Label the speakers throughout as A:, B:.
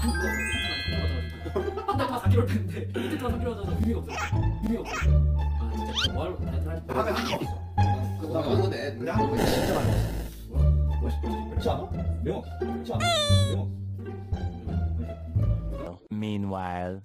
A: 한 달 동안 4kg 뺐는데 이틀 동안 3kg 하자서 의미가 없어요. 의미가 없어요. 아 진짜 뭐하러 다이어트 할 때.
B: 하루에 한 번 있어. 그거 먹었네. 근데 한국에 진짜 많이 먹었어. 그렇지 않아? 매워. 그렇지 않아? 매워.
C: Meanwhile.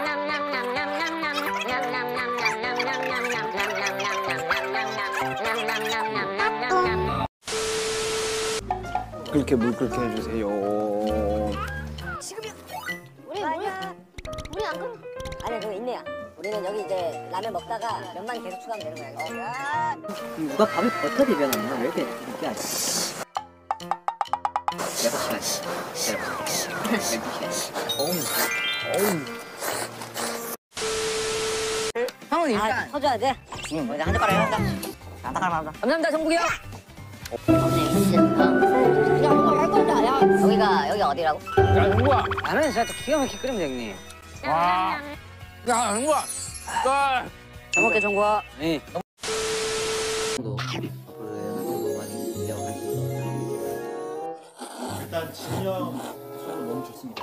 D: 그렇게 물 끓게 해주세요.
E: 지금이야. 우리 안 그럼. 아니 그거 있네요. 우리는 여기 이제 라면 먹다가 면만 계속 추가하면 되는 거야.
F: 누가 밥을 버터 비벼놨나? 왜 이렇게 느끼하지? 내가 시간이. 형은 일단
E: 터줘야 돼.
F: 먼저 한 젓가락 해야 한다. 감사합니다, 정국이 형.
E: 여기 어디라고?
F: 야, 정국아. 라면 진짜 기가 막히게 끓이면 돼, 형님. 와. 야, 정국아. 잘 먹게, 정국아. 네.
B: 일단 진이 형 소리 너무 좋습니다.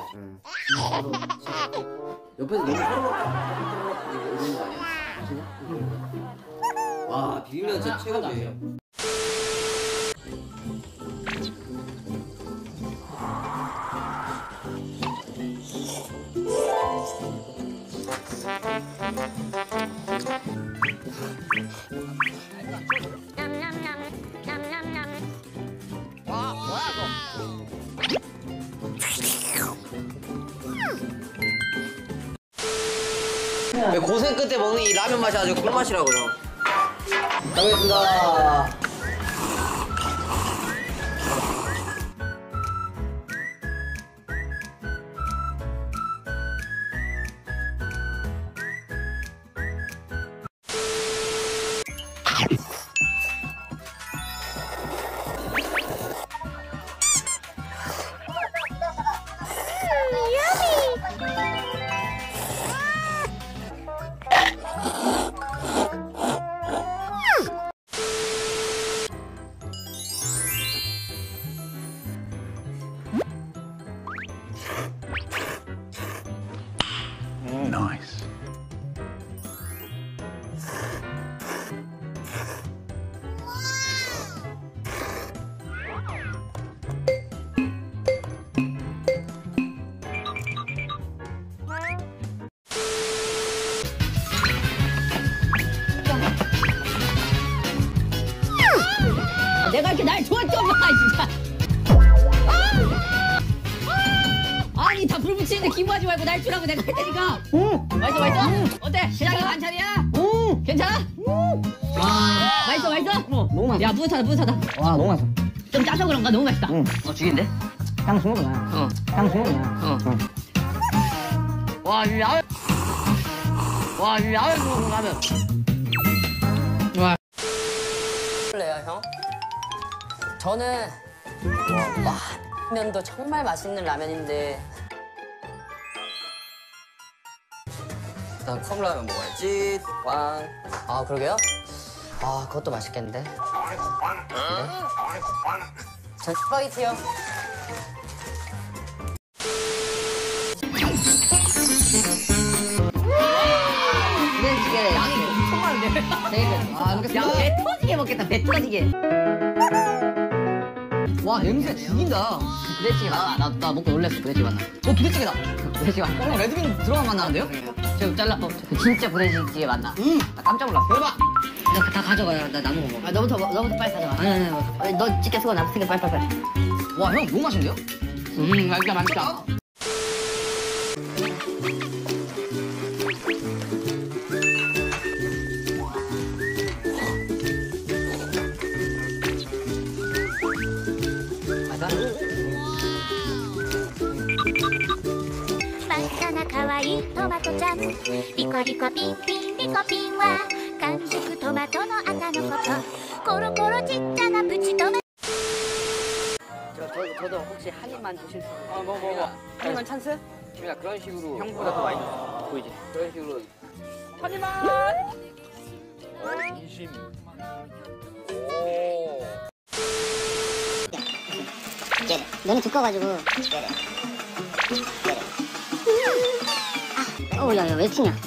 F: 옆에서 너무 서럽게 이러는 거 아니야? 와, 비빔면 진짜 최고네. 와, 뭐야 이거? 고생 끝에 먹는 이 라면 맛이 아주 꿀맛이라고요. 잘 먹겠습니다.
C: Nice.
G: 내가 이렇게 날 좋아할 게 없나 진짜. 아니 다 불 붙이는데 기부하지 말고 날 주라고 내가 할 테니까. 맛있어? 어때? 신랑이 반찬이야? 괜찮아? 맛있어?
F: 너무 맛있어.
G: 야 뿌듯하다.
F: 와, 너무 맛있어.
G: 좀 짜서 그런가? 너무 맛있다.
F: 죽인데? 딱 중국이야. 딱 중국이야.
G: 와, 이 라면. 와, 이 라면 먹는 라면. 와.
H: 할래요, 형? 저는 라면도 정말 맛있는 라면인데 일단 컵라면 먹어야지. 꽝. 아, 그러게요? 아, 그것도 맛있겠는데? 네? 전 스파게티요.
G: 부대찌개 양이 엄청 많은데? 아, 야, 배 터지게 먹겠다, 배 터지게. 와, 냄새 죽인다. 부대찌개 나 먹고 놀랬어, 부대찌개 맛나. 부대찌개다. 부대찌개 맛나. 레드빈 들어간 맛 나는데요? 제가 잘라. 진짜 부대찌개 맛나. 나 깜짝 놀랐어. 대박! 다 가져가요. 나 남은 거 먹어. 너부터 빨리 가져가. 아니. 너 찌개 수고 남았으니까 빨리. 와, 형 너무 맛있는데요? 맛있다.
I: かわいいトマトちゃんリコリコピンピンリコピンは完熟トマトの赤のことコロコロちっちゃなプチトマ
F: 저도 혹시 한 입만 주실 수 있어요? 뭐. 한 입만 찬스? 지민아, 그런 식으로. 형보다 더 많이 줬어. 보이지? 그런 식으로. 한 입만! 진심. 오.
E: 너는 두꺼워가지고. 야야 왜 튀냐?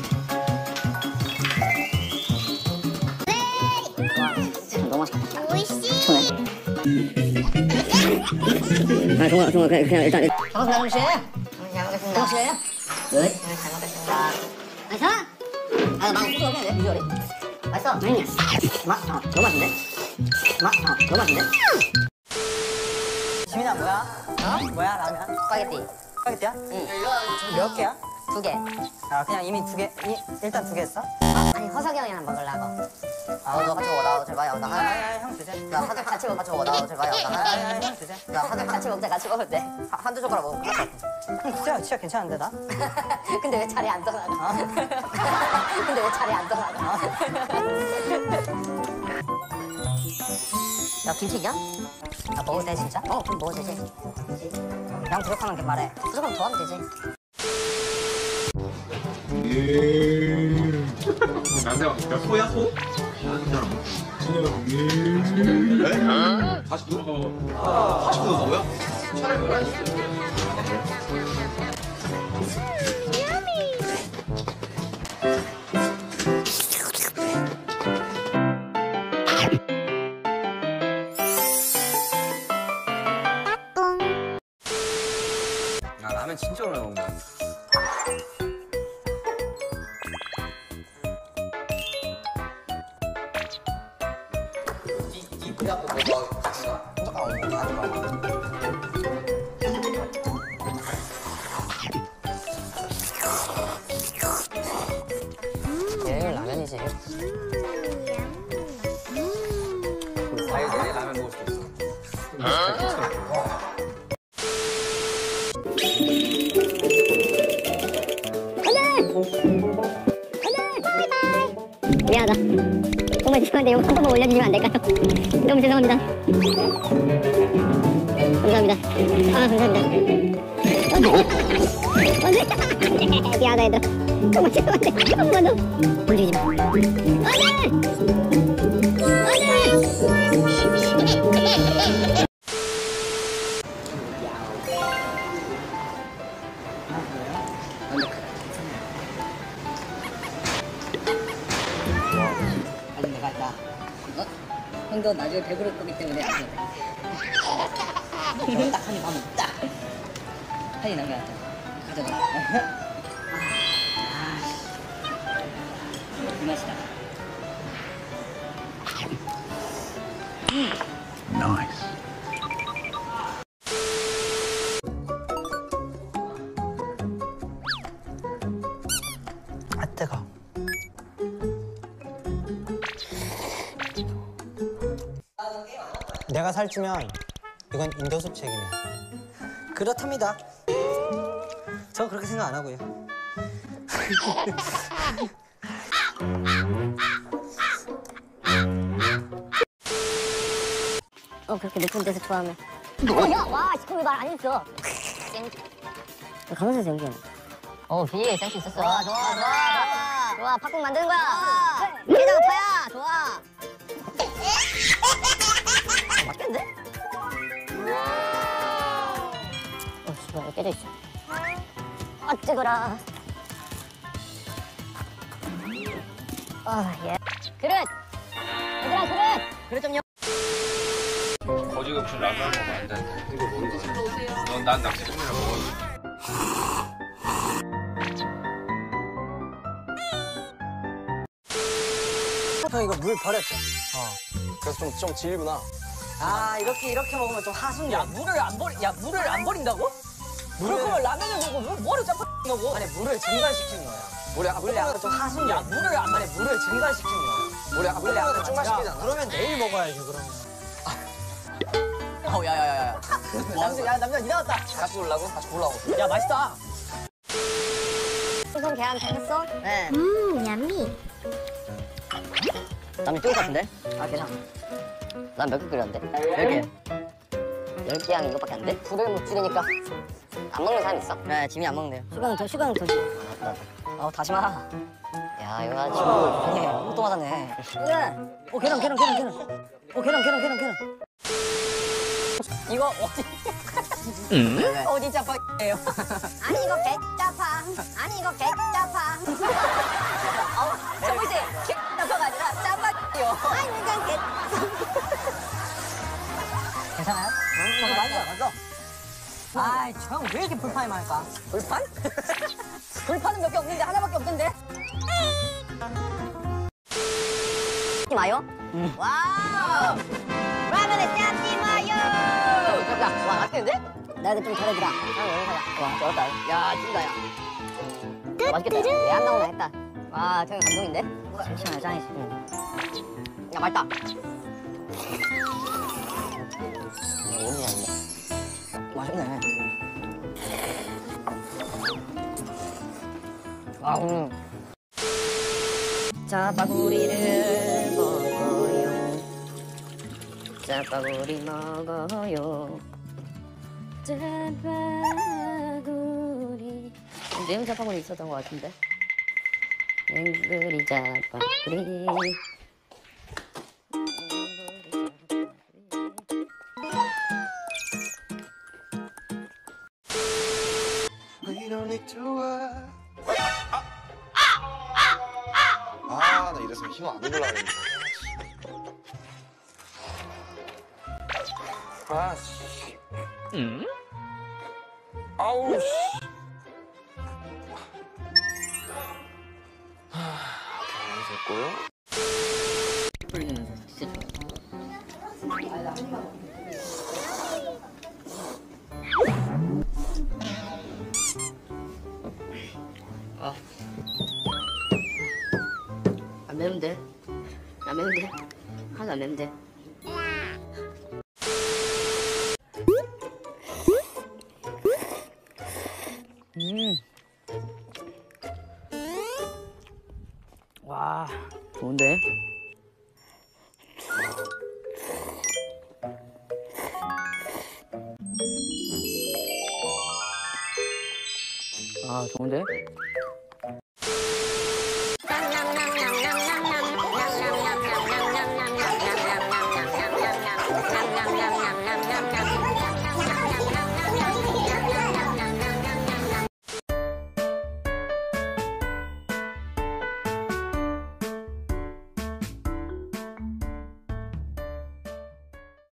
E: 너무 맛있다. 오이씨. 좋네. 종아 그냥 일단.
G: 반갑습니다, 정씨. 잘 먹겠습니다. 정씨.
E: 네?
G: 잘 먹겠습니다.
E: 맛있어?
G: 아, 나 후도 먹겠네, 비주얼이. 맛있어?
E: 아니야.
G: 너무 맛있는데? 너무 맛있는데? 지민아, 뭐야? 뭐야, 라면?
H: 스파게티.
G: 스파게티야?
H: 응.
G: 몇 개야?
H: 2개.
G: 아, 그냥 이미 일단 2개 했어?
H: 아니 허석이 형이랑 먹으려고. 너 같이 먹어. 나 제발.
G: 형 드세요.
H: 야 하들 같이 먹어. 나 제발.
G: 형 드세요.
H: 야 하들 같이 먹자. 같이 먹을 때 한두 젓가락 먹어.
G: 형 진짜 괜찮은데, 나?
H: 근데 왜 자리 안 떠나가? 근데 왜 자리 안 떠나가? 야 김치 있냐? 야 먹어도 돼 진짜? 그럼 먹어도 되지. 양 부족하면 말해. 부족하면 더 하면 되지.
B: 야 소야 소? 다시 누워. 다시 누워 뭐야?
D: 아 라면 진짜 오래 먹는다.
H: 얘는 라면이지.
D: 내일 라면 먹을 수 있어.
E: 미안하다. 정말 죄송한데 이거 한 번만 올려주시면 안 될까요? 너무 죄송합니다. 감사합니다. 아 감사합니다. 안돼. 미안하다 얘들아. 정말 죄송한데 한 번 더. 움직이지 마. 안돼.
G: 아니, 내가 나. 형도 나중에 배부를 거기 때문에 안 돼. 딱 한 입 하면 딱. 한입 남겨놨다. 가져가. 이 맛이다.
C: Nice.
G: 아, 뜨거. 내가 살찌면 이건 인도숲 책임이야. 그렇답니다. 저 그렇게 생각 안 하고요.
E: 그렇게 높은 데서 좋아하면. 야, 와, 그거 말 안 했어. 가면서 연기하네.
H: 비에 센스 있었어.
E: 좋아, 팝콘 만드는 거야. 깨자고 파야, 좋아. 맞겠는데? 씨발, 깨져 있어. 아, 뜨거라. 예. 그릇! 얘들아, 그릇! 그릇 좀
D: 거지 없이 라면 먹으면 안 돼. 이거 먹어. 넌난 낚시 좀이나 먹어.
G: 형 이거 물 버렸죠?
D: 그래서 좀 질구나.
G: 아 이렇게 먹으면 좀 하순데. 야 물을 안 버린다고? 그러면 라면을 먹고 뭐를 자꾸 넣고? 아니 물을 증발시키는 거야. 물을 약간 좀 하순데. 야 물을 증발시키는 거야. 물을 약간 증발시키잖아. 그러면 내일 먹어야지 그러면. 야야야야. 남자 니 나왔다.
H: 같이 올라고? 같이 보려고.
G: 야 맛있다.
E: 생선 계란 잘 했어?
G: 네.
I: 얌미.
E: 남이 뜨거울 것 같은데?
G: 아 괜찮아.
E: 난 몇 개 끓였는데?
G: 10개.
E: 10개 양 이거밖에 안 돼? 불을 못 줄이니까 안 먹는 사람 있어?
G: 네 지민이 안 먹는데요.
E: 슈가는 더 다시 마. 야 이거 아주
G: 아니 아무것도 맞았네.
E: 그래.
G: 계란. 이거 어디? 어디 짜파게요?
E: 아니 이거 백자파 아니 이거 개짜파. 첫 번째 개짜파가 아니라 짜파요. 아니 그냥 개.
H: 괜찮아요? 맞아. 아이, 저 형 왜 이렇게 불판이 많을까?
E: 불판? 불판은 몇 개 없는데 하나밖에 없던데? 마요? 와우! 라면에 짬지 마요!
H: 야, 와, 맛있겠는데?
E: 나 이거 좀 덜어주라.
H: 여기 가자.
E: 와, 좋았다.
H: 야, 찐다, 야.
E: 맛있겠다. 왜 안 나오나 했다.
H: 와, 저기 감동인데?
E: 잠시만요, 짱이지.
H: 야, 맛있다.
E: 너무 맛있네.
H: 맛있네.
E: 짜파구리를 먹어요. 짜파구리 먹어요. 짜파구리. 내용 짜파구리 있었던 것 같은데. 맹그리 짜파구리.
B: 아, 나 이랬으면 흰거 안 입으려고 했는데.
D: 아, 씨. 아우, 씨. 됐고요.
G: 풀리면서 진짜 좋아. 안 매운데? 안 매운데? 하나도 안 매운데?
F: 와, 좋은데? 아, 좋은데?